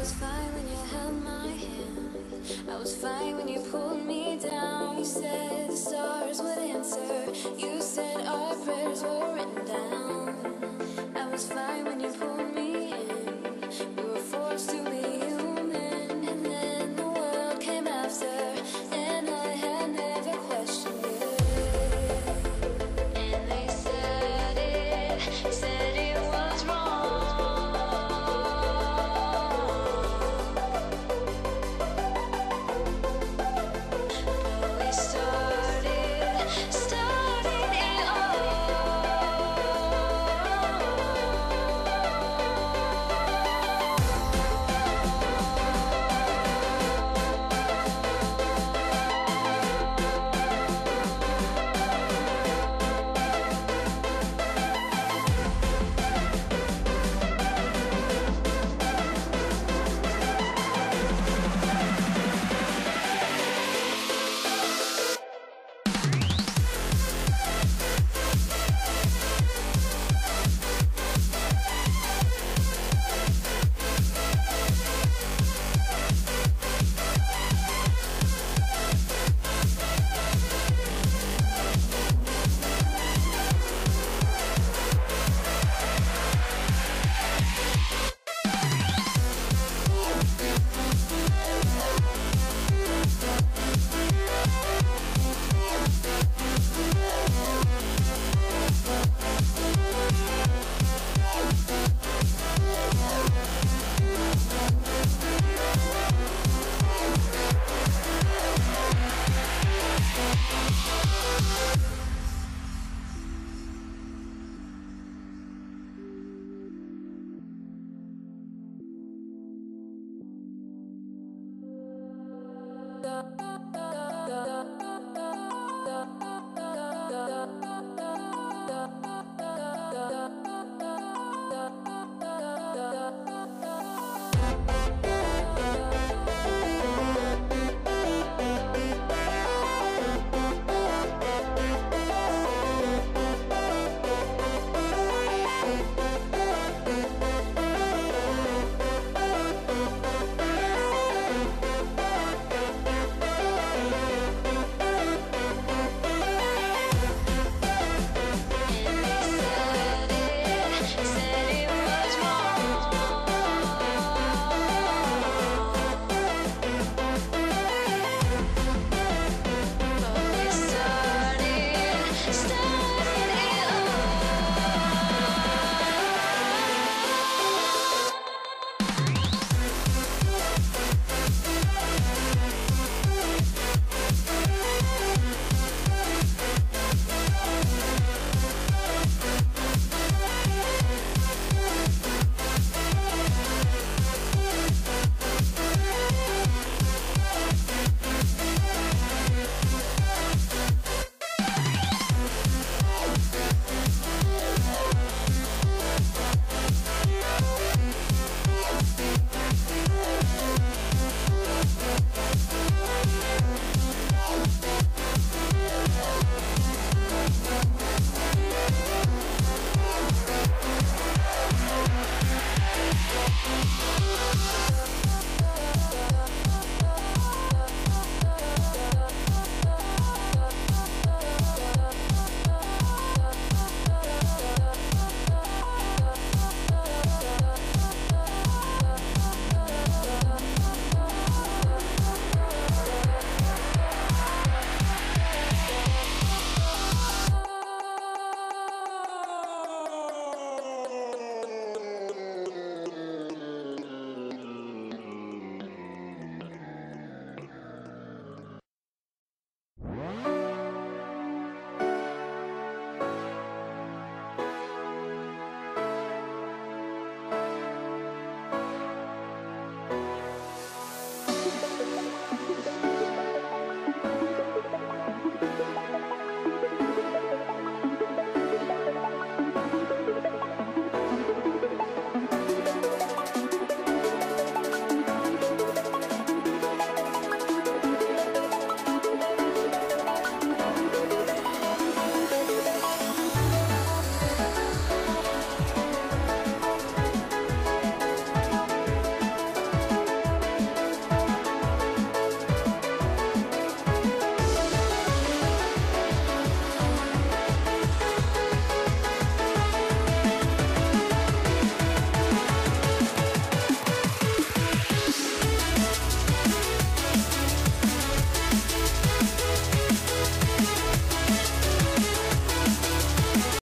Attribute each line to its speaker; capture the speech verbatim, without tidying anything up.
Speaker 1: was fine when you held my hand. I was fine when you pulled me down. You said the stars would answer. You said our prayers were written down. I was fine when you pulled me in. We were forced to be human, and then the world came after, and I had never questioned it. And they said it, said it was wrong. We started, started it all. The